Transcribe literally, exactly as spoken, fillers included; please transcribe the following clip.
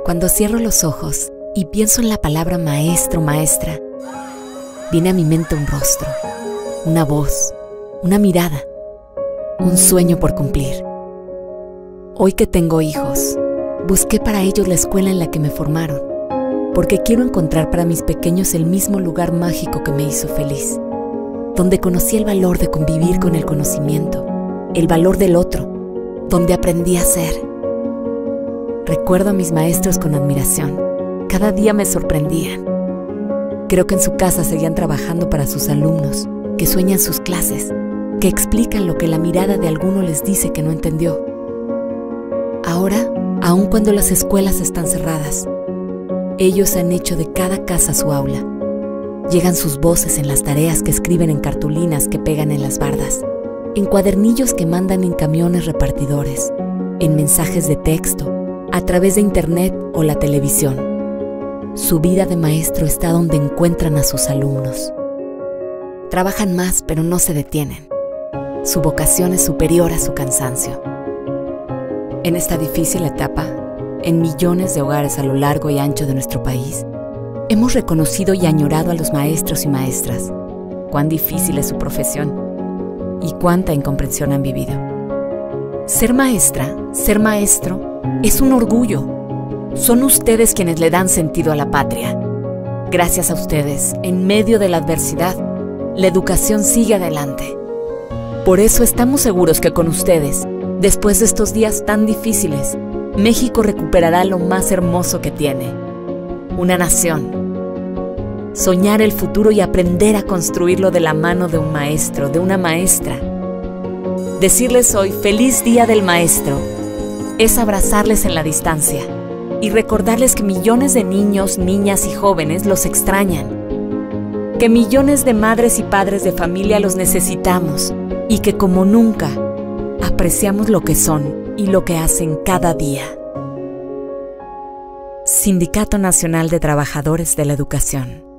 Cuando cierro los ojos y pienso en la palabra maestro, maestra, viene a mi mente un rostro, una voz, una mirada, un sueño por cumplir. Hoy que tengo hijos, busqué para ellos la escuela en la que me formaron, porque quiero encontrar para mis pequeños el mismo lugar mágico que me hizo feliz, donde conocí el valor de convivir con el conocimiento, el valor del otro, donde aprendí a ser. Recuerdo a mis maestros con admiración. Cada día me sorprendían. Creo que en su casa seguían trabajando para sus alumnos, que sueñan sus clases, que explican lo que la mirada de alguno les dice que no entendió. Ahora, aun cuando las escuelas están cerradas, ellos han hecho de cada casa su aula. Llegan sus voces en las tareas que escriben en cartulinas que pegan en las bardas, en cuadernillos que mandan en camiones repartidores, en mensajes de texto, a través de internet o la televisión. Su vida de maestro está donde encuentran a sus alumnos. Trabajan más, pero no se detienen. Su vocación es superior a su cansancio. En esta difícil etapa, en millones de hogares a lo largo y ancho de nuestro país, hemos reconocido y añorado a los maestros y maestras. Cuán difícil es su profesión y cuánta incomprensión han vivido. Ser maestra, ser maestro, es un orgullo. Son ustedes quienes le dan sentido a la patria. Gracias a ustedes, en medio de la adversidad, la educación sigue adelante. Por eso estamos seguros que con ustedes, después de estos días tan difíciles, México recuperará lo más hermoso que tiene: una nación. Soñar el futuro y aprender a construirlo de la mano de un maestro, de una maestra. Decirles hoy feliz día del maestro es abrazarles en la distancia y recordarles que millones de niños, niñas y jóvenes los extrañan, que millones de madres y padres de familia los necesitamos y que como nunca apreciamos lo que son y lo que hacen cada día. Sindicato Nacional de Trabajadores de la Educación.